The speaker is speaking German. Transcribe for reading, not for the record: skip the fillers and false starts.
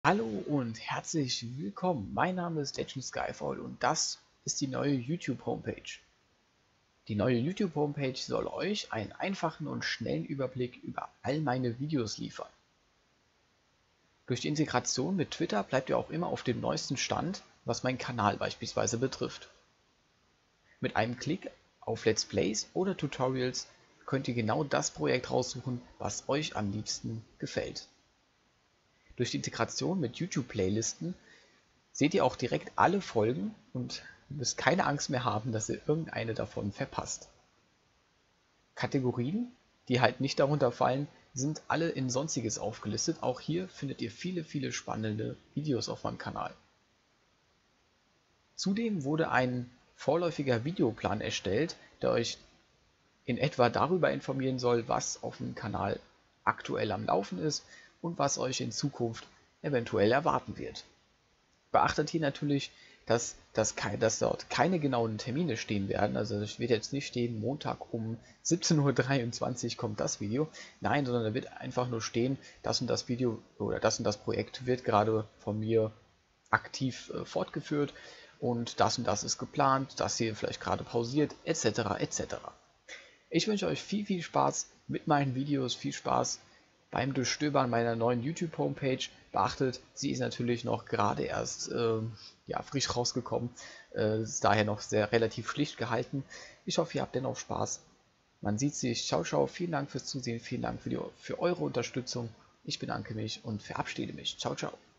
Hallo und herzlich willkommen. Mein Name ist Legend Skyfall und das ist die neue YouTube-Homepage. Die neue YouTube-Homepage soll euch einen einfachen und schnellen Überblick über all meine Videos liefern. Durch die Integration mit Twitter bleibt ihr auch immer auf dem neuesten Stand, was meinen Kanal beispielsweise betrifft. Mit einem Klick auf Let's Plays oder Tutorials könnt ihr genau das Projekt raussuchen, was euch am liebsten gefällt. Durch die Integration mit YouTube-Playlisten seht ihr auch direkt alle Folgen und müsst keine Angst mehr haben, dass ihr irgendeine davon verpasst. Kategorien, die halt nicht darunter fallen, sind alle in Sonstiges aufgelistet. Auch hier findet ihr viele spannende Videos auf meinem Kanal. Zudem wurde ein vorläufiger Videoplan erstellt, der euch in etwa darüber informieren soll, was auf dem Kanal aktuell am Laufen ist und was euch in Zukunft eventuell erwarten wird. Beachtet hier natürlich, dass dort keine genauen Termine stehen werden. Also es wird jetzt nicht stehen, Montag um 17:23 Uhr kommt das Video. Nein, sondern da wird einfach nur stehen, das und das Video oder das und das Projekt wird gerade von mir aktiv fortgeführt und das ist geplant, das hier vielleicht gerade pausiert, etc. etc. Ich wünsche euch viel Spaß mit meinen Videos, viel Spaß beim Durchstöbern meiner neuen YouTube-Homepage. Beachtet, sie ist natürlich noch gerade erst frisch rausgekommen, ist daher noch sehr relativ schlicht gehalten. Ich hoffe, ihr habt dennoch Spaß. Man sieht sich. Ciao, vielen Dank fürs Zusehen, vielen Dank für eure Unterstützung. Ich bedanke mich und verabschiede mich. Ciao.